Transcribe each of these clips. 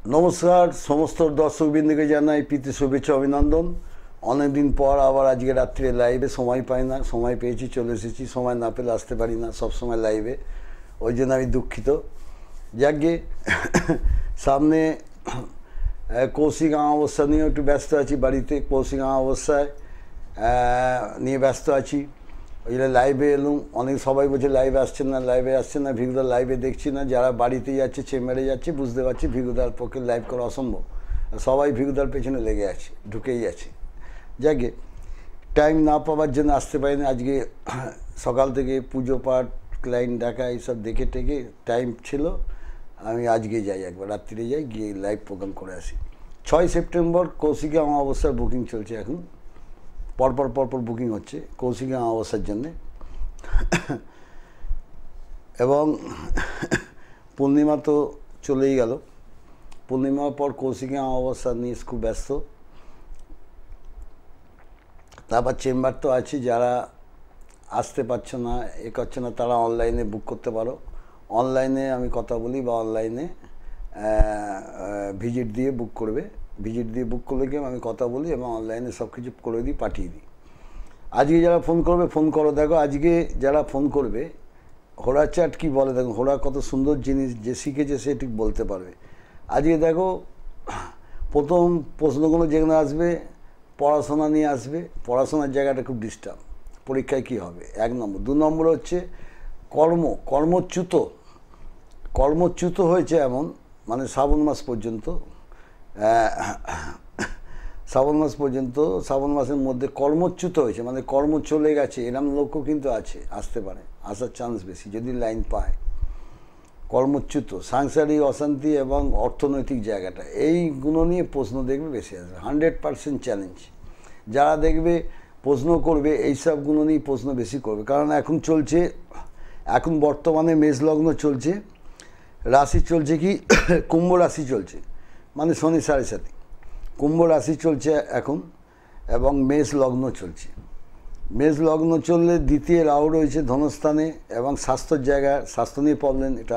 নমস্কার সমস্ত দর্শকবৃন্দকে জানাই প্রীতি শুভেচ্ছা অভিনন্দন। অনেকদিন পর আবার আজকে রাত্রে লাইভে সময় পাই না, সময় পেয়েছি চলে এসেছি, সময় না পেলে আসতে পারি না সব সময় লাইভে, ওই জন্য আমি দুঃখিত। যাকে সামনে কৌশিক অমাবস্যা নিয়ে একটু ব্যস্ত আছি, বাড়িতে কৌশিক অমাবস্যায় নিয়ে ব্যস্ত আছি, ওই জন্য লাইভে এলুম। অনেক সবাই বলছে লাইভে আসছেন না, ভিগুদার লাইভে দেখছি না। যারা বাড়িতে যাচ্ছে চেম্বারে যাচ্ছে বুঝতে পারছি ভিগুদার পক্ষে লাইভ করা অসম্ভব, সবাই ভিগুদার পেছনে লেগে আছে, ঢুকেই আছে। যাকে টাইম না পাওয়ার জন্য আসতে পারি না। আজকে সকাল থেকে পুজো পাঠ ক্লায়েন্ট ডাকা এইসব দেখে টেকে টাইম ছিল, আমি আজকে যাই, একবার রাত্রিরে যাই, গিয়ে লাইভ প্রোগ্রাম করে আসি। 6 সেপ্টেম্বর কৌশিকী অমাবস্যার বুকিং চলছে, এখন পরপর বুকিং হচ্ছে কৌশিকী অমাবস্যার জন্যে। এবং পূর্ণিমা তো চলেই গেল, পূর্ণিমার পর কৌশিকী অমাবস্যা নিয়ে খুব ব্যস্ত। তারপর চেম্বার তো আছে, যারা আসতে পারছো না করছে না তারা অনলাইনে বুক করতে পারো। অনলাইনে আমি কথা বলি বা অনলাইনে ভিজিট দিয়ে বুক করবে, ভিজিট দিয়ে বুক করলে কি আমি কথা বলি এবং অনলাইনে সব কিছু করে দিই, পাঠিয়ে দিই। আজকে যারা ফোন করবে ফোন করো। দেখো আজকে যারা ফোন করবে হোরা চ্যাট কী বলে, দেখো হোরা কত সুন্দর জিনিস, যে শিখেছে সে ঠিক বলতে পারবে। আজকে দেখো প্রথম প্রশ্নগুলো যেগুলো আসবে পড়াশোনা নিয়ে আসবে, পড়াশোনার জায়গাটা খুব ডিস্টার্ব, পরীক্ষায় কী হবে 1 নম্বর। 2 নম্বর হচ্ছে কর্মচ্যুত হয়েছে এমন, মানে শ্রাবণ মাস পর্যন্ত, শ্রাবণ মাসের মধ্যে কর্মচ্যুত হয়েছে, মানে কর্ম চলে গেছে, এরম লোকও কিন্তু আছে, আসতে পারে, আসার চান্স বেশি যদি লাইন পায়। কর্মচ্যুত, সাংসারিক অশান্তি এবং অর্থনৈতিক জায়গাটা, এইগুলো নিয়ে প্রশ্ন দেখবে বেশি আসবে। 100% চ্যালেঞ্জ। যারা দেখবে প্রশ্ন করবে এইসবগুলো নিয়ে প্রশ্ন বেশি করবে, কারণ এখন বর্তমানে মেষ লগ্ন চলছে, রাশি চলছে কি কুম্ভ রাশি চলছে, মানে শনি 7.5, কুম্ভ রাশি চলছে এখন এবং মেষ লগ্ন চলছে। মেষ লগ্ন চললে দ্বিতীয় রাহু রয়েছে ধনস্থানে, এবং স্বাস্থ্যের জায়গায়, স্বাস্থ্য নিয়ে প্রবলেম এটা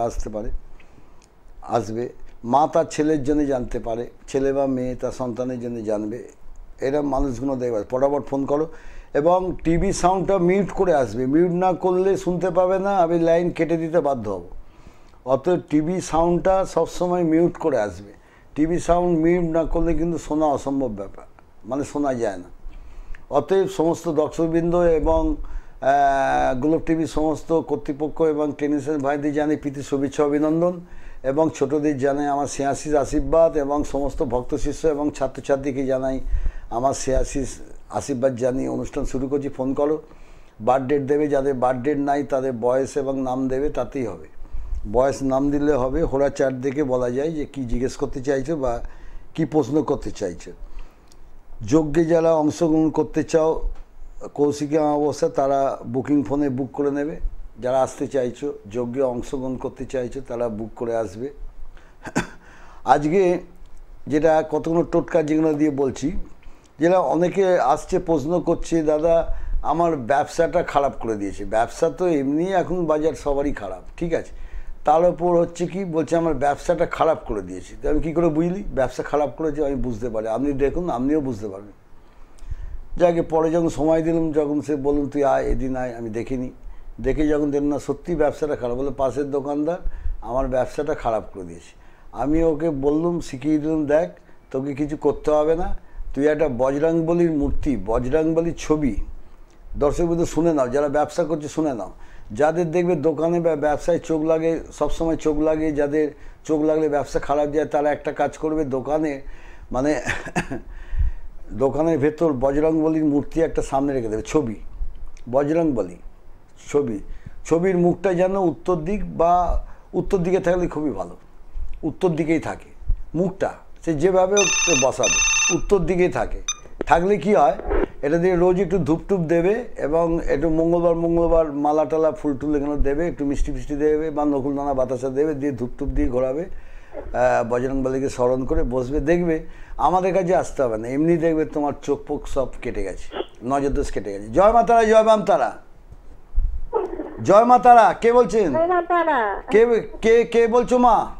আসবে। মা তার ছেলের জন্য জানতে পারে, ছেলে বা মেয়ে তার সন্তানের জন্য জানবে, এরা মানুষগুলো দেখবে। ফটাফট ফোন করো এবং টিভি সাউন্ডটা মিউট করে আসবে, মিউট না করলে শুনতে পাবে না, আমি লাইন কেটে দিতে বাধ্য হব। অতএব টিভি সাউন্ডটা সবসময় মিউট করে আসবে। টিভি সাউন্ড মিউট না করলে কিন্তু শোনা অসম্ভব ব্যাপার, মানে শোনা যায় না। অতএব সমস্ত দর্শকবৃন্দ এবং গ্লোব টিভির সমস্ত কর্তৃপক্ষ এবং টেনিসের ভাইদের জানাই প্রীতি শুভেচ্ছা অভিনন্দন, এবং ছোটদের জানাই আমার শ্রেয়াশিস আশীর্বাদ, এবং সমস্ত ভক্ত শিষ্য এবং ছাত্রছাত্রীকে জানাই আমার শ্রেয়াশিস আশীর্বাদ জানিয়ে অনুষ্ঠান শুরু করছি। ফোন করো, বার্থডেট দেবে, যাদের বার্থডেট নাই তাদের বয়স এবং নাম দেবে, তাতেই হবে। বয়স নাম দিলে হবে, হোরা চ্যাট দেখে বলা যায় যে কী জিজ্ঞেস করতে চাইছো বা কী প্রশ্ন করতে চাইছো। যজ্ঞে যারা অংশগ্রহণ করতে চাও কৌশিকী অমাবস্যা, তারা বুকিং ফোনে বুক করে নেবে। যারা আসতে চাইছো, যজ্ঞে অংশগ্রহণ করতে চাইছো, তারা বুক করে আসবে। আজকে যেটা কতগুলো টোটকা যেগুলো দিয়ে বলছি, যেটা অনেকে আসছে প্রশ্ন করছে, দাদা আমার ব্যবসাটা খারাপ করে দিয়েছে। ব্যবসা তো এমনি এখন বাজার সবারই খারাপ, ঠিক আছে, তার উপর হচ্ছে কি বলছে আমার ব্যবসাটা খারাপ করে দিয়েছে। তো আমি কী করে বুঝলি ব্যবসা খারাপ করেছে? আমি বুঝতে পারি, আপনি দেখুন, আপনিও বুঝতে পারবেন। যাকে পরে যখন সময় দিলাম, যখন সে বলুন তুই আয়, এদিন আয়, আমি দেখিনি, দেখে যখন দেখলাম না সত্যি ব্যবসাটা খারাপ, বলে পাশের দোকানদার আমার ব্যবসাটা খারাপ করে দিয়েছে। আমি ওকে বললাম, শিখিয়ে দিলাম, দেখ তোকে কিছু করতে হবে না, তুই একটা বজরংবলীর মূর্তি, বজরংবলীর ছবি, দর্শকবৃন্দ শুনে নাও, যারা ব্যবসা করছে শুনে নাও। যাদের দেখবে দোকানে বা ব্যবসায় চোখ লাগে, সবসময় চোখ লাগে, যাদের চোখ লাগলে ব্যবসা খারাপ যায়, তারা একটা কাজ করবে, দোকানে মানে দোকানের ভেতর বজরংবলীর মূর্তি একটা সামনে রেখে দেবে, ছবি, বজরংবলী ছবির মুখটা যেন উত্তর দিক বা উত্তর দিকে থাকলে খুবই ভালো, উত্তর দিকেই থাকে মুখটা, সে যেভাবে বসাবে উত্তর দিকেই থাকলে কি হয়, এটা দিয়ে রোজ একটু ধূপটুপ দেবে এবং একটু মঙ্গলবার মালা টালা ফুল টুল এগুলো দেবে, একটু মিষ্টি দেবে বা নকুল দানা বাতাসা দেবে, দিয়ে ধূপটুপ দিয়ে ঘোরাবে, বজরংবলীকে স্মরণ করে বসবে। দেখবে আমাদের কাছে আসতে হবে না, এমনি দেখবে তোমার চোখ পোক সব কেটে গেছে, নজর দোষ কেটে গেছে। জয় মা তারা, জয় বাম তারা, জয় মা তারা। কে বলছেন? কে কে কে বলছো মা?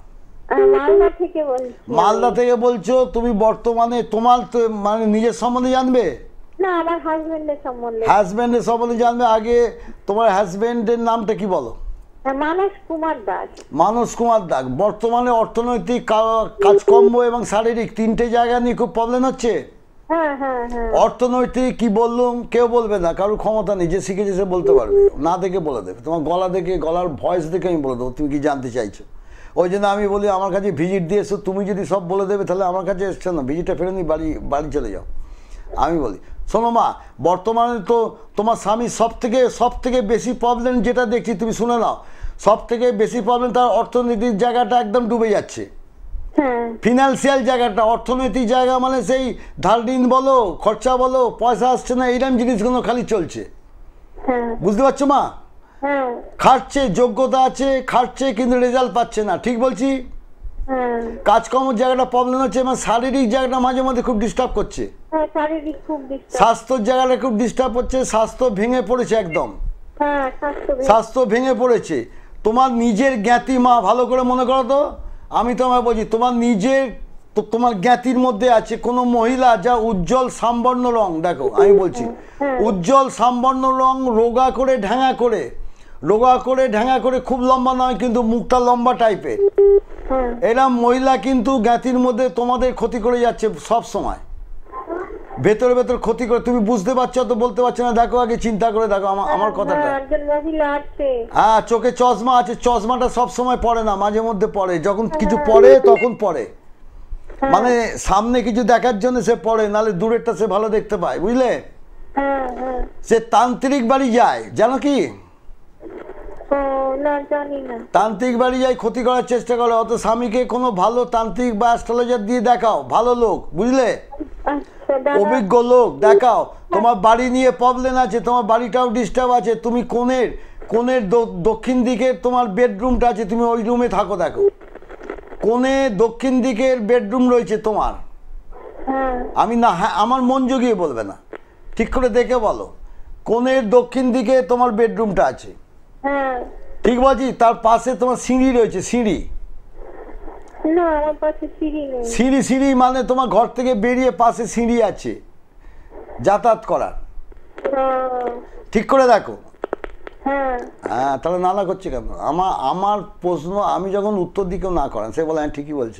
মালদা থেকে বলছি। মালদা থেকে বলছো, তুমি বর্তমানে তোমার মানে নিজের সম্বন্ধে জানবে? না, আমার হাজবেন্ডের সম্বন্ধে। হাজবেন্ডের সম্বন্ধে জানবে। আগে তোমার হাজবেন্ডের নামটা কি বলো? মানস কুমার দাস। মানস কুমার দাস। বর্তমানে অর্থনৈতিক, কাজকর্ম এবং শারীরিক তিনটে জায়গা নিয়ে খুব প্রবলেম হচ্ছে। হ্যাঁ হ্যাঁ হ্যাঁ। অর্থনৈতিক কি বললাম, কেউ বলবে না, কারোর ক্ষমতা নেই, যে শিখেছে সে বলতে পারবে, না দেখে বলে দেবে। তোমার গলা দেখে, গলার ভয়েস দেখে আমি বলে দেবো তুমি কি জানতে চাইছো। ওই জন্য আমি বলি আমার কাছে ভিজিট দিয়ে এসো, তুমি যদি সব বলে দেবে তাহলে আমার কাছে এসছো না, ভিজিটটা ফেরে নি, বাড়ি বাড়ি চলে যাও। আমি বলি শোনো মা, বর্তমানে তো তোমার স্বামী সব থেকে বেশি প্রবলেম যেটা দেখছি, তুমি শুনে নাও, সব থেকে বেশি প্রবলেম তার অর্থনৈতিক জায়গাটা একদম ডুবে যাচ্ছে। ফিনান্সিয়াল জায়গাটা, অর্থনৈতিক জায়গা মানে সেই ধার ঋণ বলো, খরচা বলো, পয়সা আসছে না, এইরকম জিনিসগুলো খালি চলছে। বুঝতে পারছো মা? খাটছে, যোগ্যতা আছে, খাটছে, কিন্তু রেজাল্ট পাচ্ছে না। ঠিক বলছি? কাজকর্মের জায়গাটা প্রবলেম হচ্ছে, এবং শারীরিক জায়গাটা মাঝে মধ্যে খুব ডিস্টার্ব করছে। স্বাস্থ্যের জায়গাটা খুব ডিস্টার্ব হচ্ছে, স্বাস্থ্য ভেঙে পড়েছে একদম, স্বাস্থ্য ভেঙে পড়েছে। তোমার নিজের জ্ঞাতি মা, ভালো করে মনে করো তো, আমি তোমায় বলছি, তোমার নিজের, তোমার জ্ঞাতির মধ্যে আছে কোনো মহিলা যা উজ্জ্বল সামবর্ণ রং, দেখো আমি বলছি, উজ্জ্বল সামবর্ণ রং, রোগা করে ঢ্যাঙা করে, রোগা করে ঢ্যাঙা করে, খুব লম্বা নয় কিন্তু মুখটা লম্বা টাইপের, এরম মহিলা কিন্তু জ্ঞাতির মধ্যে তোমাদের ক্ষতি করে যাচ্ছে সব সময়, ভেতরে ভেতর ক্ষতি করে। তুমি বুঝতে পারছো তো, বলতে পারছো না, দেখো আগে চিন্তা করে দেখো আমার কথাটা। হ্যাঁ, চোখে চশমা আছে, চশমাটা সব সময় পড়ে না, মাঝে মধ্যে পড়ে, যখন কিছু পড়ে তখন পড়ে, মানে সামনে কিছু দেখার জন্য সে পড়ে, নাহলে দূরেরটা সে ভালো দেখতে পায়, বুঝলে? সে তান্ত্রিক বাড়ি যায়, জানো কি? তান্ত্রিক বাড়ি যায়, ক্ষতি করার চেষ্টা করে। অত স্বামীকে কোনো ভালো তান্ত্রিক বা অ্যাস্ট্রোলজার দিয়ে দেখাও, ভালো লোক, বুঝলে, অভিজ্ঞ লোক দেখাও। তোমার বাড়ি নিয়ে প্রবলেম আছে, তোমার বাড়িটাও ডিস্টার্ব আছে, তুমি কোণের দক্ষিণ দিকে তোমার বেডরুমটা আছে, তুমি ওই রুমে থাকো, দেখো কোণে দক্ষিণ দিকের বেডরুম রয়েছে তোমার। আমি না, হ্যাঁ আমার মন জগিয়ে বলবে না, ঠিক করে দেখে বলো, কোণের দক্ষিণ দিকে তোমার বেডরুমটা আছে, ঠিক বলছি? তার পাশে তোমার সিঁড়ি রয়েছে, সিঁড়ি, সিঁড়ি মানে তোমার ঘর থেকে বেরিয়ে পাশে সিঁড়ি আছে যাতায়াত করার, ঠিক করে দেখো। হ্যাঁ, তাহলে না করছে কেন? আমার প্রশ্ন, আমি যখন উত্তর দিকেও না করেন, সে বলে হ্যাঁ ঠিকই বলছে।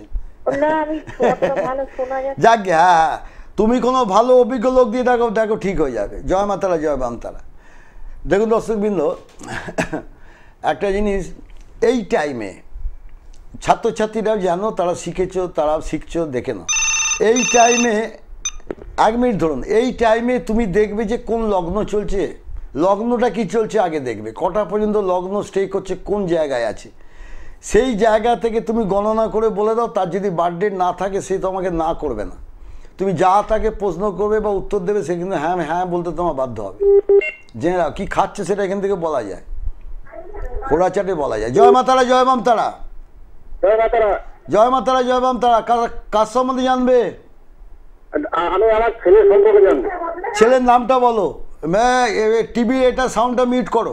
যাক, হ্যাঁ, তুমি কোনো ভালো অভিজ্ঞ লোক দিয়ে দেখো, দেখো ঠিক হয়ে যাবে। জয় মাতারা, জয় বামতারা। দেখুন দর্শকবৃন্দ, একটা জিনিস, এই টাইমে ছাত্রছাত্রীরাও জানো, তারা শিখেছো, তারাও শিখছো, দেখে নাও। এই টাইমে 1 মিনিট ধরুন, এই টাইমে তুমি দেখবে যে কোন লগ্ন চলছে, লগ্নটা কি চলছে আগে দেখবে, কটা পর্যন্ত লগ্ন স্টে করছে, কোন জায়গায় আছে, সেই জায়গা থেকে তুমি গণনা করে বলে দাও। তার যদি বার্থডে না থাকে, সে তোমাকে না করবে না, তুমি যা তাকে প্রশ্ন করবে বা উত্তর দেবে, সে কিন্তু হ্যাঁ হ্যাঁ বলতে তোমার বাধ্য হবে। জেনে রাখো, কী খাচ্ছে সেটা এখান থেকে বলা যায়, খোড়া চাটে বলা যায়। জয় মাতারা, জয় বামতারা, জয় মাতারা, জয় বামতারা। কার সম্বন্ধে জানবে? আমি আমার ছেলের সম্পর্কে জানবো। ছেলের নামটা বলো। টিভি এটা সাউন্ডটা মিউট করো।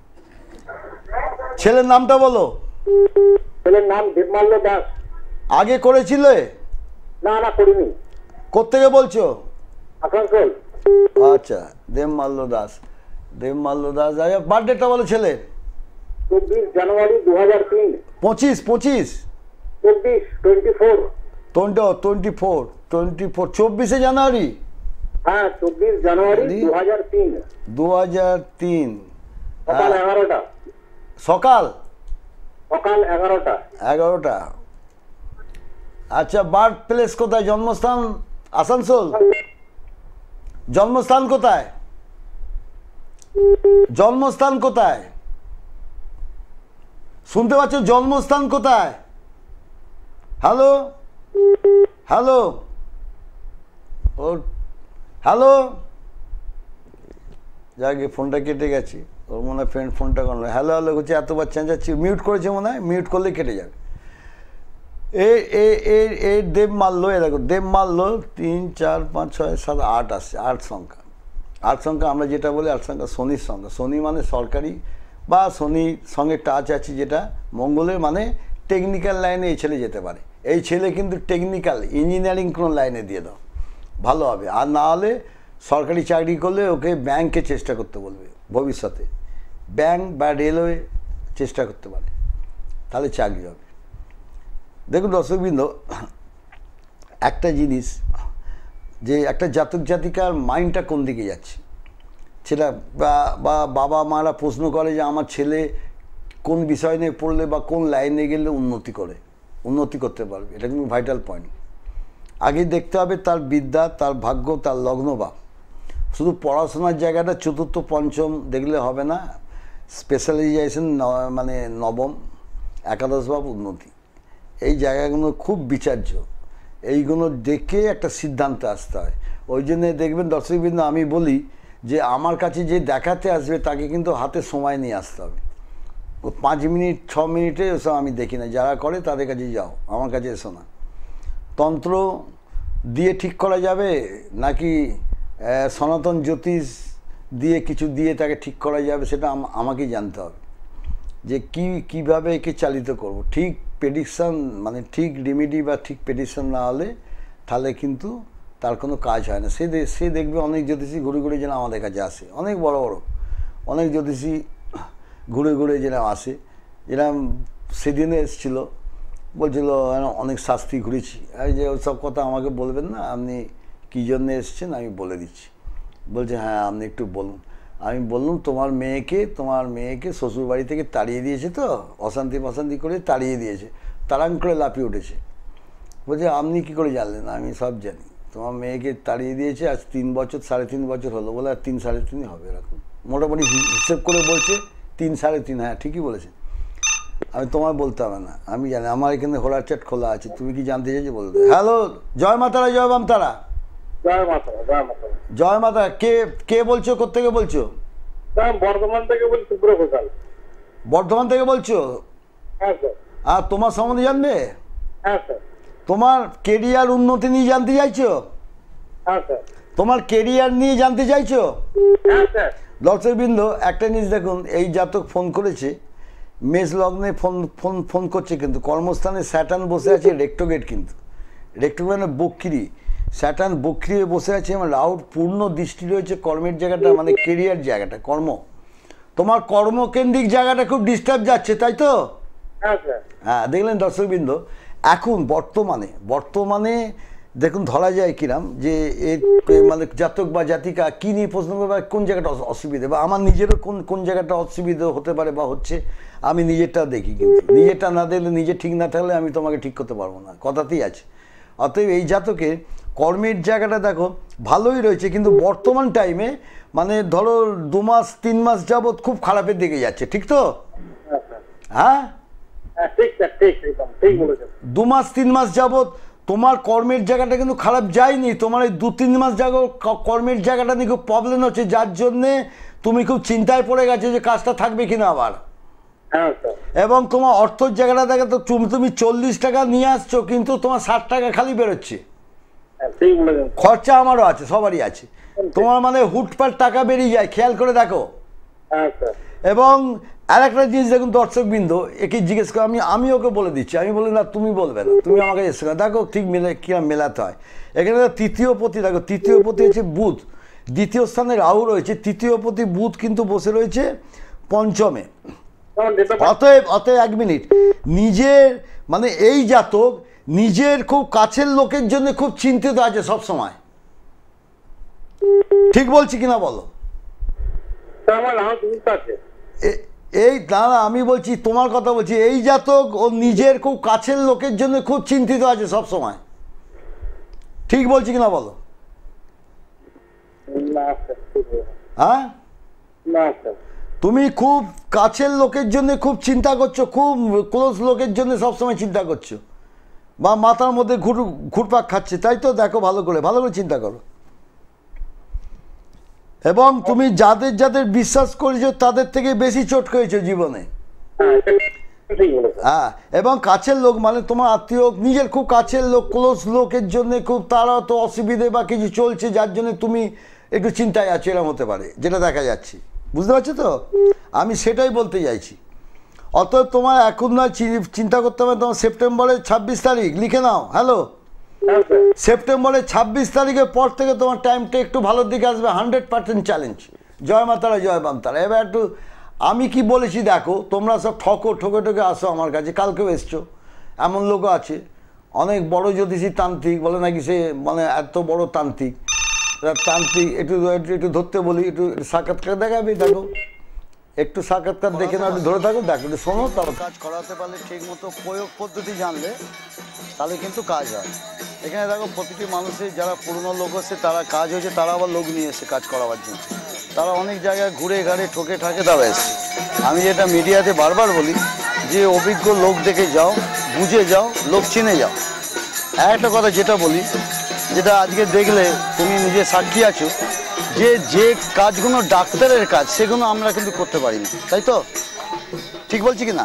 ছেলের নামটা বলো। ছেলের নাম দেবমাল্য দাস। আগে করেছিলে? না না, করিনি। কোত্থেকে বলছো? আসানসোল। আচ্ছা, দেবমাল্য দাস, দেবমাল্য দাস। বার্থডেটা বলো ছেলের। 24 জানুয়ারি 2003। 25 25 24 24 জানুয়ারি। হ্যাঁ, 24 জানুয়ারি 2003। 2003 সকাল 11টা। সকাল 11টা। 11টা। আচ্ছা, বার্থ প্লেস কোথায়? জন্মস্থান আসানসোল। জন্মস্থান কোথায়? জন্মস্থান কোথায়? শুনতে পাচ্ছ? জন্মস্থান কোথায়? হ্যালো হ্যালো ও হ্যালো, যাকে ফোনটা কেটে গেছে, ওর মনে হয় ফ্রেন্ড ফোনটা করলো, হ্যালো হ্যালো করছে, এতবার চেঁচাচ্ছি, মিউট করেছে মনে হয়, মিউট করলে কেটে যাবে। এই দেবমাল্য, এ দেখো দেবমাল্য 3 4 5 6 7 8 আসছে, 8 সংখ্যা। 8 সংখ্যা আমরা যেটা বলি 8 সংখ্যা শনির সংখ্যা। শনি মানে সরকারি বা শনির সঙ্গে টাচ আছে, যেটা মঙ্গলের মানে টেকনিক্যাল লাইনে এই ছেলে যেতে পারে। এই ছেলে কিন্তু টেকনিক্যাল ইঞ্জিনিয়ারিং কোনো লাইনে দিয়ে দাও, ভালো হবে। আর না হলে সরকারি চাকরি করলে ওকে ব্যাংকে চেষ্টা করতে বলবে ভবিষ্যতে, ব্যাংক বা রেলওয়ে চেষ্টা করতে পারে, তাহলে চাকরি হবে। দেখুন দর্শকবৃন্দ, একটা জিনিস যে একটা জাতক জাতিকার মাইন্ডটা কোন দিকে যাচ্ছে, সেটা বা বাবা মারা প্রশ্ন করে যে আমার ছেলে কোন বিষয় নিয়ে পড়লে বা কোন লাইনে গেলে উন্নতি করতে পারবে, এটা কিন্তু ভাইটাল পয়েন্ট। আগে দেখতে হবে তার বিদ্যা, তার ভাগ্য, তার লগ্ন ভাব। শুধু পড়াশোনার জায়গাটা চতুর্থ পঞ্চম দেখলে হবে না, স্পেশালাইজেশন মানে নবম একাদশ ভাব উন্নতি, এই জায়গাগুলো খুব বিচার্য। এইগুলো দেখে একটা সিদ্ধান্তে আসতে হয়। ওই জন্যে দেখবেন দর্শকবৃন্দ, আমি বলি যে আমার কাছে যে দেখাতে আসবে তাকে কিন্তু হাতে সময় নিয়ে আসতে হবে। 5 মিনিট 6 মিনিটে ওসব আমি দেখি না, যারা করে তাদের কাছে যাও, আমার কাছে এসো না। তন্ত্র দিয়ে ঠিক করা যাবে নাকি সনাতন জ্যোতিষ দিয়ে কিছু দিয়ে তাকে ঠিক করা যাবে, সেটা আমাকেই জানতে হবে যে কীভাবে একে চালিত করব। ঠিক প্রেডিকশান মানে ঠিক রেমেডি বা ঠিক প্রেডিকশান না হলে তাহলে কিন্তু তার কোনো কাজ হয় না। সে দেখবে অনেক জ্যোতিষী ঘুরে যেন আমাদের কাছে আসে, অনেক বড় অনেক জ্যোতিষী ঘুরে যেন আসে। যেরকম সেদিনে এসেছিল, বলছিল অনেক শাস্তি ঘুরেছি, এই যে ওসব কথা আমাকে বলবেন না, আপনি কী জন্যে এসছেন আমি বলে দিচ্ছি। বলছে হ্যাঁ আপনি একটু বলুন। আমি বললাম তোমার মেয়েকে শ্বশুরবাড়ি থেকে তাড়িয়ে দিয়েছে, তো অশান্তি করে তাড়িয়ে দিয়েছে, তাড়াং করে লাফিয়ে উঠেছে। বলছে আপনি কী করে জানলেন? আমি সব জানি, তোমার মেয়েকে তাড়িয়ে দিয়েছে আজ 3 বছর 3.5 বছর হলো। বলে আর 3 3.5 হবে এরকম, মোটামুটি হিসেব করে বলছে 3 3.5। হ্যাঁ ঠিকই বলেছে, আমি তোমায় বলতে হবে না, আমি জানি, আমার এখানে হোলার চ্যাট খোলা আছে, তুমি কি জানতে চাইছো বলতে। হ্যালো, জয় মাতারা, জয় বাম তারা। জয় মাতা। কে বলছো, কোত্থেকে বলছো? বর্ধমান থেকে বলছি, সুব্র ঘোষাল। বর্ধমান থেকে বলছো? হ্যাঁ স্যার। আর তোমার সম্বন্ধে জানবে? হ্যাঁ স্যার। তোমার কেরিয়ার উন্নতি নিয়ে জানতে চাইছো? হ্যাঁ স্যার। তোমার কেরিয়ার নিয়ে জানতে চাইছো? হ্যাঁ স্যার। দর্শকবৃন্দ, একটা জিনিস দেখুন, এই জাতক ফোন করেছে, মেষ লগ্নে ফোন করছে, কিন্তু কর্মস্থানে স্যাটার্ন বসে আছে রেক্টোগেট, কিন্তু রেক্টোগেট মানে বক্রি, স্যাটার্ন বক্রি হয়ে বসে আছে এবং রাহুর পূর্ণ দৃষ্টি রয়েছে কর্মের জায়গাটা, মানে কেরিয়ার জায়গাটা, তোমার কর্মকেন্দ্রিক জায়গাটা খুব ডিস্টার্ব যাচ্ছে, তাই তো? হ্যাঁ, দেখলেন দর্শকবৃন্দ, এখন বর্তমানে দেখুন ধরা যায় কিরাম যে এর মানে জাতক বা জাতিকা কী নিয়ে প্রশ্ন করবে, কোন জায়গাটা অসুবিধে, বা আমার নিজেরও কোন জায়গাটা অসুবিধে হতে পারে বা হচ্ছে, আমি নিজেরটা দেখি। কিন্তু নিজেরটা না দেখলে, নিজে ঠিক না থাকলে আমি তোমাকে ঠিক করতে পারবো না, কথাতেই আছে। অতএব এই জাতকের কর্মের জায়গাটা দেখো ভালোই রয়েছে, কিন্তু বর্তমান টাইমে মানে ধরো 2 মাস 3 মাস যাবৎ খুব খারাপের দিকে যাচ্ছে, ঠিক তো? হ্যাঁ, 2 মাস 3 মাস যাবৎ তোমার কর্মের জায়গাটা কিন্তু খারাপ যায়নি, তোমার এই 2-3 মাস কর্মের জায়গাটা নিয়ে খুব প্রবলেম হচ্ছে, যার জন্যে তুমি খুব চিন্তায় পড়ে গেছে যে কাজটা থাকবে কিনা আবার। এবং তোমার অর্থের জায়গাটা দেখে তো তুমি 40 টাকা নিয়ে আসছো, কিন্তু তোমার 60 টাকা খালি বেরোচ্ছে। খরচা আমারও আছে, সবারই আছে, তোমার মানে হুটপাট টাকা বেরিয়ে যায়, খেয়াল করে দেখো। এবং আর একটা জিনিস দেখুন দর্শকবৃন্দ, একে জিজ্ঞেস করে, আমি ওকে বলে দিচ্ছি, আমি বলি না তুমি বলবে না, তুমি আমাকে এসে দেখো ঠিক কিরম মেলাতে হয়। এখানে তৃতীয় পতি দেখো, তৃতীয় পতি হচ্ছে বুধ, দ্বিতীয় স্থানে রাহু রয়েছে, তৃতীয় পতি বুধ কিন্তু বসে রয়েছে পঞ্চমে। অতএব 1 মিনিট, নিজের মানে এই জাতক নিজের খুব কাছের লোকের জন্য খুব চিন্তিত আছে সব সময়, ঠিক বলছি কিনা বলো? এই দাঁড়া, আমি বলছি তোমার কথা বলছি, এই জাতক ও নিজের খুব কাছের লোকের জন্য খুব চিন্তিত আছে সব সময়, ঠিক বলছি কিনা বলো? হ্যাঁ, তুমি খুব কাছের লোকের জন্য খুব চিন্তা করছো, খুব ক্লোজ লোকের জন্য সবসময় চিন্তা করছো, বা মাথার মধ্যে ঘুরপাক খাচ্ছে, তাই তো? দেখো ভালো করে চিন্তা করো। এবং তুমি যাদের বিশ্বাস করেছো তাদের থেকে বেশি চোট খেয়েছো জীবনে। হ্যাঁ, এবং কাছের লোক মানে তোমার আত্মীয়, নিজের খুব কাছের লোক, ক্লোজ লোকের জন্য খুব তারা তো অসুবিধে বা কিছু চলছে, যার জন্য তুমি একটু চিন্তায় আছো, এরকম হতে পারে, যেটা দেখা যাচ্ছে, বুঝতে পারছো তো? আমি সেটাই বলতে চাইছি। অতএব তোমার এখন নয় চিন্তা করতে হবে, তোমার সেপ্টেম্বরের 26 তারিখ লিখে নাও। হ্যালো, হ্যাঁ স্যার, সেপ্টেম্বরের 26 তারিখের পর থেকে তোমার টাইমটা একটু ভালোর দিকে আসবে, 100% চ্যালেঞ্জ। জয় মাতারা, জয় বামতারা। এবার একটু আমি কি বলেছি দেখো, তোমরা সব ঠকে আসো আমার কাছে, কালকেও এসছো, এমন লোকও আছে অনেক বড় জ্যোতিষী তান্ত্রিক বলে নাকি সে মানে এত বড় তান্ত্রিক। একটু একটু ধরতে বলি, একটু সাক্ষাৎকার দেখাবি, দেখো একটু সাক্ষাৎকার দেখে না, একটু ধরে থাকো, দেখো একটু শোনো, তারপর কাজ করাতে পারলে ঠিক মতো প্রয়োগ পদ্ধতি জানলে তাহলে কিন্তু কাজ হয়। এখানে দেখো প্রতিটি মানুষের যারা পুরনো লোক আছে তারা কাজ হয়েছে, তারা আবার লোক নিয়ে এসে কাজ করাবার জন্য, তারা অনেক জায়গায় ঘুরে ঘাড়ে ঠকে ঠাকে তারা এসছে। আমি যেটা মিডিয়াতে বারবার বলি যে অভিজ্ঞ লোক দেখে যাও, বুঝে যাও, লোক চিনে যাও। একটা কথা যেটা বলি, যেটা আজকে দেখলে তুমি নিজে সাক্ষী আছো, যে কাজগুলো ডাক্তারের কাজ সেগুলো আমরা কিন্তু করতে পারি না, তাই তো? ঠিক বলছি কি না?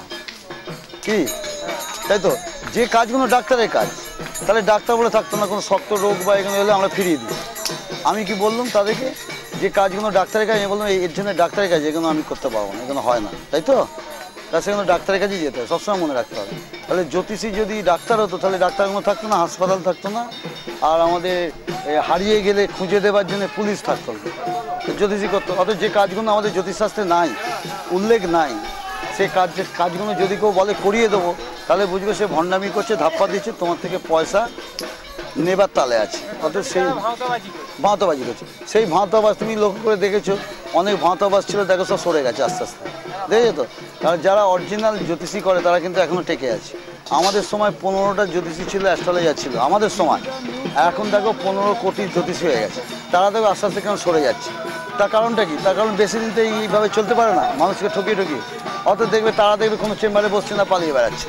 কি তাই তো? যে কাজগুলো ডাক্তারের কাজ, তাহলে ডাক্তার বলে থাকতো না, কোনো শক্ত রোগ বা এগুলো হলে আমরা ফিরিয়ে দিই। আমি কি বললাম তাদেরকে, যে কাজগুলো ডাক্তারের কাজ, আমি বললাম এর জন্য ডাক্তারের কাজ, এগুলো আমি করতে পারবো না, এগুলো হয় না, তাই তো? তা সেগুলো ডাক্তারের কাছেই যেতে হবে, সবসময় মনে রাখতে হবে। তাহলে জ্যোতিষী যদি ডাক্তার হতো তাহলে ডাক্তারগুলো থাকতো না, হাসপাতাল থাকতো না, আর আমাদের হারিয়ে গেলে খুঁজে দেওয়ার জন্য পুলিশ থাকতো না, জ্যোতিষী করতো। অথচ যে কাজগুলো আমাদের জ্যোতিষশাস্ত্রে নাই, উল্লেখ নাই, সেই কাজগুলো যদি কেউ বলে করিয়ে দেবো, তাহলে বুঝবে সে ভণ্ডামি করছে, ধাপ্পা দিচ্ছে, তোমার থেকে পয়সা নেবার তালে আছে। অথচ সেই ভাঁতবাজি করছে, সেই ভাঁতবাজ তুমি লক্ষ্য করে দেখেছো, অনেক ভাঁতবাজ ছিল, দেখো সব সরে গেছে আস্তে আস্তে, দেখেছো তো? কারণ যারা অরিজিনাল জ্যোতিষী করে তারা কিন্তু এখনও টেকে আছে। আমাদের সময় 15টা জ্যোতিষী ছিল, অ্যাস্ট্রোলজার ছিল আমাদের সময়, এখন দেখো 15 কোটি জ্যোতিষী হয়ে গেছে। তারা দেখো আস্তে আস্তে কেন সরে যাচ্ছে, তার কারণটা কি? তার কারণ বেশি দিন তো এইভাবে চলতে পারে না, মানুষকে ঠকিয়ে ঠকিয়ে। অত দেখবে তারা দেখবে কোনো চেম্বারে বসছে না, পালিয়ে বেড়াচ্ছে,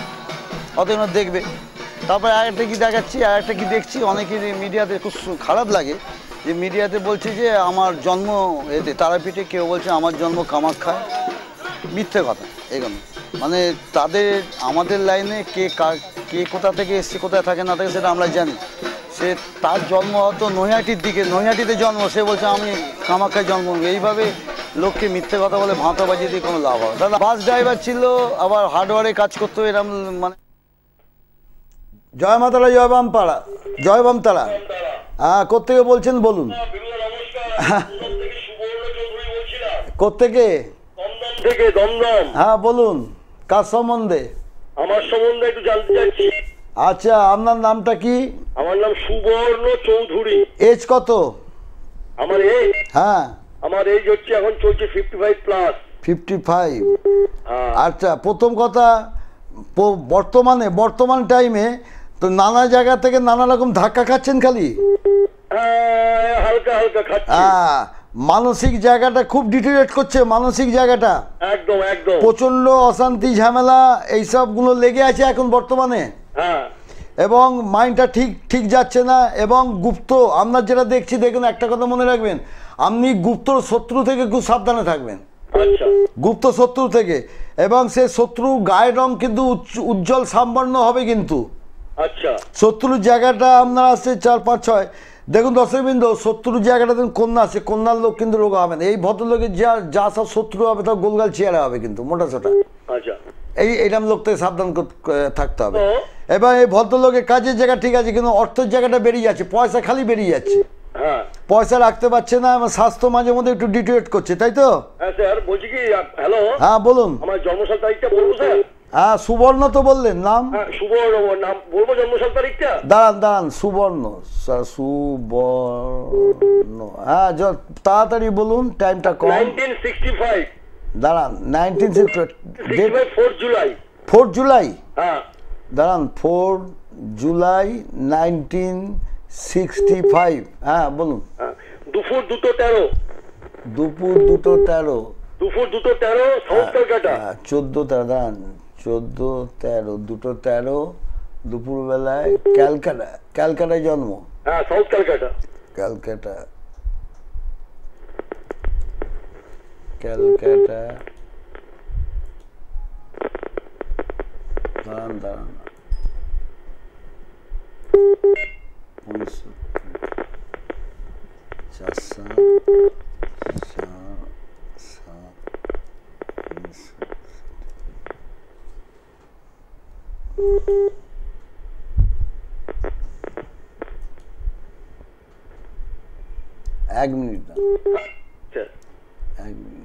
অত দেখবে। তারপরে আরেকটা কি দেখাচ্ছি, আরেকটা কি দেখছি, অনেকের মিডিয়াতে খুব খারাপ লাগে যে মিডিয়াতে বলছে যে আমার জন্ম এতে তারাপীঠে, কেউ বলছে আমার জন্ম কামাখ্যায়। মিথ্যে কথা এগুলো, মানে তাদের আমাদের লাইনে কে কোথা থেকে এসছে, কোথায় থাকে না থাকে সেটা আমরা জানি। সে তার জন্ম হয়তো নৈহাটির দিকে, নৈহাটিতে জন্ম, সে বলছে আমি কামাখ্যায় জন্ম। এইভাবে লোককে মিথ্যে কথা বলে ভাঁতাবাজি দিয়ে কোনো লাভ হবে? দাদা বাস ড্রাইভার ছিল, আবার হার্ডওয়ারে কাজ করতো, এরকম মানে। জয় মাতারা, জয় বামপাড়া, জয় বামতারা। হ্যাঁ, কোত্থেকে বলছেন বলুন? কোত্থেকে? হ্যাঁ বলুন, কার সম্বন্ধে? আমার সম্বন্ধে একটু জানতে চাচ্ছি। আচ্ছা, আপনার নামটা কি? আমার নাম সুবর্ণ চৌধুরী। এজ কত? আমার এজ? হ্যাঁ, আমার এজ হচ্ছে এখন চলছে 55 প্লাস। 55। আচ্ছা, প্রথম কথা, বর্তমান টাইমে তো নানা জায়গা থেকে নানা রকম ধাক্কা খাচ্ছেন খালি। হালকা হালকা খাচ্ছি। মানসিক জায়গাটা খুব ডিটেরিয়েট করছে, মানসিক জায়গাটা একদম একদম প্রচন্ড অশান্তি, ঝামেলা এইসবগুলো লেগে আছে এখন বর্তমানে। হ্যাঁ, এবং মাইন্ডটা ঠিক যাচ্ছে না। এবং গুপ্ত, আপনার যেটা দেখছি, দেখুন একটা কথা মনে রাখবেন, আপনি গুপ্তর শত্রু থেকে খুব সাবধানে থাকবেন। আচ্ছা, গুপ্ত শত্রু থেকে। এবং সে শত্রু গায়ের রং কিন্তু উজ্জ্বল সামবর্ণ হবে কিন্তু। আচ্ছা, শত্রুর জায়গাটা আপনার আসছে 4, 5, 6। দেখুন দর্শকবৃন্দ, শত্রুর জায়গাটা দেখুন কন্যা আছে, কন্যার লোক কিন্তু রোগ হবে না। এই ভদ্রলোকের যা সব শত্রু হবে তার গোলগাল চেয়ারে হবে কিন্তু, মোটা সোটা। আচ্ছা, এইরকম লোক থেকে সাবধান থাকতে হবে। এবার এই ভদ্রলোকের কাজের জায়গা ঠিক আছে, কিন্তু অর্থের জায়গাটা বেরিয়ে যাচ্ছে, পয়সা খালি বেরিয়ে যাচ্ছে, পয়সা রাখতে পারছে না, এবং স্বাস্থ্য মাঝে মধ্যে একটু ডিটেরিয়েট করছে, তাই তো? হ্যাঁ স্যার, বলছি কি, হ্যালো, হ্যাঁ বলুন। আমার জন্মসাল তারিখটা বলবো স্যার? হ্যাঁ, সুবর্ণ তো বললেন নাম? সুবর্ণ নাম বলবো, জন্মসাল তারিখটা? দাঁড়ান, সুবর্ণ স্যার, সুবর্ণ। হ্যাঁ, তাড়াতাড়ি বলুন, টাইমটা কম। 1965। দাঁড়ান, 1965 4 জুলাই। 4 জুলাই? হ্যাঁ, দাঁড়ান, 4 জুলাই 1965। হ্যাঁ বলুন। দুপুর 2:13। দুপুর 2:13? দুপুর 2:13, সাউথ কলকাতা। 14, দাঁড়ান, 14-13, 2:13 দুপুরবেলায় ক্যালকাটায় জন্ম। হ্যাঁ, সাউথ কলকাতা। ক্যালকাটা। দাঁড়ান, 1967। 1 মিনিট না, আচ্ছা 1 মিনিট।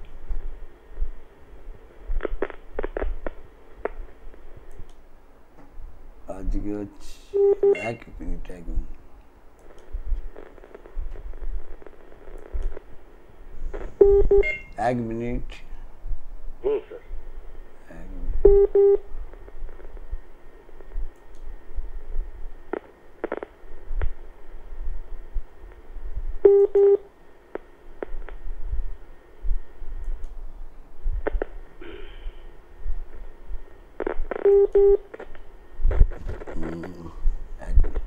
আজকে হচ্ছে 1 মিনিট, 1 মিনিট। এক মিনিট, স্যার। 1 মিনিট। এক মিনিট।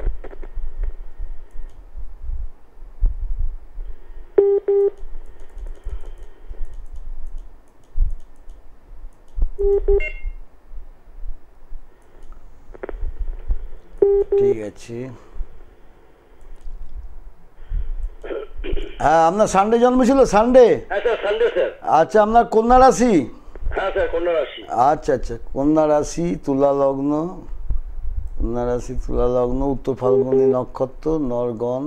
ঠিক আছে। হ্যাঁ, আপনার সানডে জন্ম ছিল? সানডে? হ্যাঁ স্যার, সানডে স্যার। আচ্ছা, আপনার কন্যা রাশি? হ্যাঁ স্যার, কন্যা রাশি। আচ্ছা আচ্ছা, কন্যা রাশি, তুলা লগ্ন, কন্যা রাশি তুলা লগ্ন, উত্তর ফাল্গুনী নক্ষত্র, নরগণ।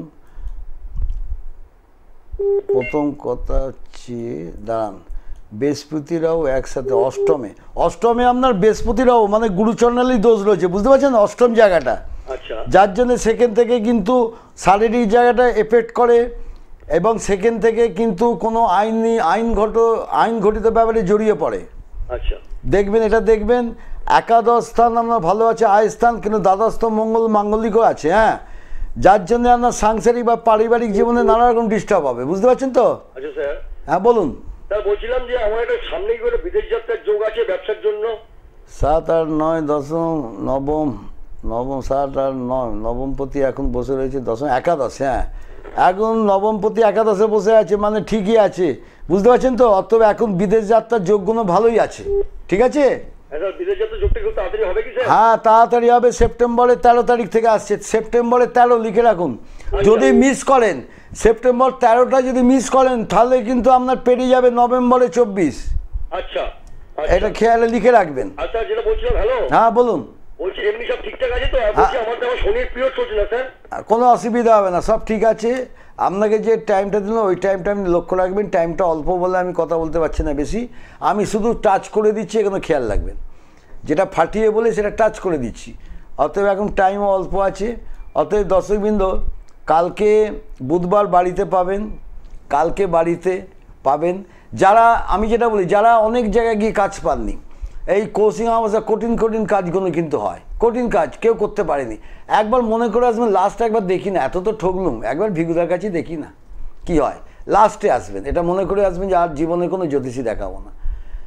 প্রথম কথা হচ্ছে, দাঁড়ান, বৃহস্পতিরাও একসাথে অষ্টমে, অষ্টমে আপনার বৃহস্পতিরাও মানে গুরুচরণালী দোষ রয়েছে, বুঝতে পারছেন? অষ্টম জায়গাটা, আচ্ছা যার জন্য সেখান থেকে কিন্তু শারীরিক জায়গাটা এফেক্ট করে, এবং সেখান থেকে কিন্তু কোনো আইন ঘটিত ব্যাপারে জড়িয়ে পড়ে। আচ্ছা, দেখবেন, এটা দেখবেন। একাদশ স্থান আপনার ভালো আছে, আয় স্থান, কিন্তু দ্বাদশ মঙ্গল মাঙ্গলিকও আছে। হ্যাঁ, যার জন্য আপনার সাংসারিক বা পারিবারিক জীবনে নানা রকম ডিস্টার্ব হবে, বুঝতে পারছেন তো? আচ্ছা স্যার। হ্যাঁ বলুন। স্যার বলছিলাম যে আমার একটা সামনে করে বিদেশ যাত্রার যোগ আছে ব্যবসার জন্য। 7, 8, 9, দশম, নবম, 7, 8, 9, নবমপতি এখন বসে রয়েছে দশম, একাদশ। হ্যাঁ, এখন নবমপতি একাদশে বসে আছে, মানে ঠিকই আছে, বুঝতে পারছেন তো? অতএব এখন বিদেশ যাত্রার যোগগুলো ভালোই আছে, ঠিক আছে? বিদেশ যাত্রার যোগটা খুব তাড়াতাড়ি হবে কি স্যার? হ্যাঁ, তাড়াতাড়ি হবে। সেপ্টেম্বরের 13 তারিখ থেকে আসছে, সেপ্টেম্বরের 13 লিখে রাখুন। যদি মিস করেন, সেপ্টেম্বর 13টা যদি মিস করেন, তাহলে কিন্তু আপনার পেরিয়ে যাবে নভেম্বরে 24। আচ্ছা, এটা খেয়ালে লিখে রাখবেন। আচ্ছা, যেটা বলছিলাম, হ্যালো, হ্যাঁ বলুন। বলছি এমনি সব ঠিকঠাক আছে তো? বলছি আমার তো আমার শনির পিরিয়ড চলছে না স্যার। কোনো অসুবিধা হবে না, সব ঠিক আছে। আপনাকে যে টাইমটা দিলাম ওই টাইমটা আপনি লক্ষ্য রাখবেন। টাইমটা অল্প বলে আমি কথা বলতে পারছি না বেশি, আমি শুধু টাচ করে দিচ্ছি, এখানে খেয়াল রাখবেন। যেটা ফাটিয়ে বলে সেটা টাচ করে দিচ্ছি। অতএব এখন টাইমও অল্প আছে। অতএব দর্শকবৃন্দ, কালকে বুধবার বাড়িতে পাবেন, কালকে বাড়িতে পাবেন। যারা, আমি যেটা বলি, যারা অনেক জায়গায় গিয়ে কাজ পাননি, এই কোচিং অবস্থা কঠিন কঠিন কাজগুলো কিন্তু হয়, কঠিন কাজ কেউ করতে পারেনি। একবার মনে করে আসবেন, লাস্ট একবার দেখি না, এত তো ঠকলুম, একবার ভিগুদার কাছে দেখি না কি হয়, লাস্টে আসবেন। এটা মনে করে আসবেন যে আর জীবনে কোনো জ্যোতিষী দেখাবো না।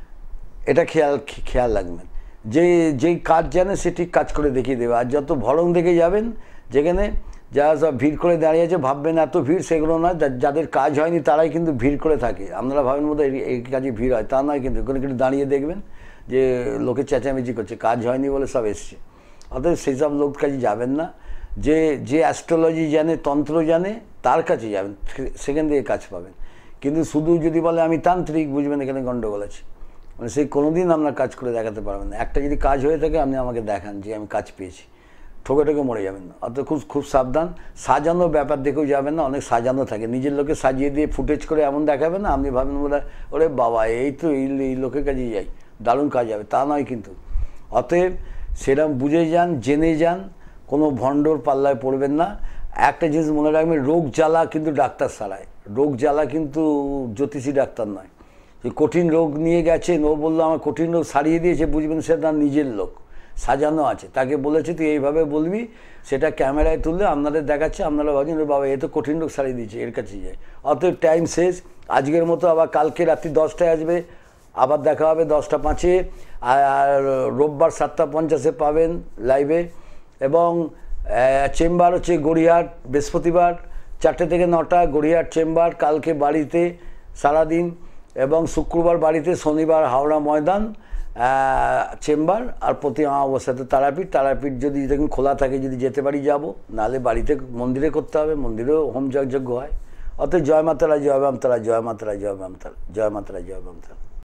এটা খেয়াল রাখবেন, যেই কাজ জানে সে ঠিক কাজ করে দেখিয়ে দেবে। আর যত ভরং দেখে যাবেন, যেখানে যারা সব ভিড় করে দাঁড়িয়ে আছে, ভাববেন এত ভিড়, সেগুলো নয়। যাদের কাজ হয়নি তারাই কিন্তু ভিড় করে থাকে। আপনারা ভাবেন মধ্যে এই কাজে ভিড় হয়, তা নয় কিন্তু। কোনো কিছু দাঁড়িয়ে দেখবেন যে লোকে চেঁচামেচি করছে, কাজ হয়নি বলে সব এসছে। অতএব সেই সব লোক কাছে যাবেন না। যে অ্যাস্ট্রোলজি জানে, তন্ত্র জানে, তার কাছে যাবেন, সেখান থেকে কাজ পাবেন। কিন্তু শুধু যদি বলে আমি তান্ত্রিক, বুঝবেন এখানে গণ্ডগোল আছে। মানে সেই কোনোদিন আপনার কাজ করে দেখাতে পারবেন না। একটা যদি কাজ হয়ে থাকে, আপনি আমাকে দেখান যে আমি কাজ পেয়েছি, ঠকে মরে যাবেন না। অত খুব সাবধান। সাজানো ব্যাপার দেখেও যাবেন না, অনেক সাজানো থাকে। নিজের লোকে সাজিয়ে দিয়ে ফুটেজ করে এমন দেখাবেন না, আপনি ভাবেন বলে ওরে বাবা, এই তো এই লোকের কাছে যাই, দারুণ কাজ হবে, তা নয় কিন্তু। অতএব সেরকম বুঝে যান, জেনে যান, কোনো ভণ্ডর পাল্লায় পড়বেন না। একটা জিনিস মনে রাখবেন, রোগ জ্বালা কিন্তু ডাক্তার সারায়, রোগ জ্বালা কিন্তু জ্যোতিষী ডাক্তার নয়। যে কঠিন রোগ নিয়ে গেছেন, ও বললো আমার কঠিন রোগ সারিয়ে দিয়েছে, বুঝবেন সে তার নিজের লোক, সাজানো আছে। তাকে বলেছে তুই এইভাবে বলবি, সেটা ক্যামেরায় তুললে আপনাদের দেখাচ্ছে, আপনারা ভাবছেন বাবা এ তো কঠিন রোগ সারিয়ে দিয়েছে, এর কাছে যায়। অতএব টাইম শেষ। আজকের মতো আবার কালকে রাত্রি 10টায় আসবে, আবার দেখা হবে 10টা 5-এ, আর রোববার 7টা 50-এ পাবেন লাইভে। এবং চেম্বার হচ্ছে গড়িয়াহাট, বৃহস্পতিবার 4টে থেকে 9টা গড়িয়াহাট চেম্বার, কালকে বাড়িতে সারাদিন, এবং শুক্রবার বাড়িতে, শনিবার হাওড়া ময়দান চেম্বার, আর প্রতি অমাবস্যাতে তারাপীঠ যদি দেখুন খোলা থাকে, যদি যেতে পারি যাব, নাহলে বাড়িতে মন্দিরে করতে হবে, মন্দিরেও হোম যজ্ঞ হয়। অতএব জয় মাতারা, জয় বামতারা, জয় মাতারা, জয় বামতারা, জয় মাতারা, জয় বামতারা।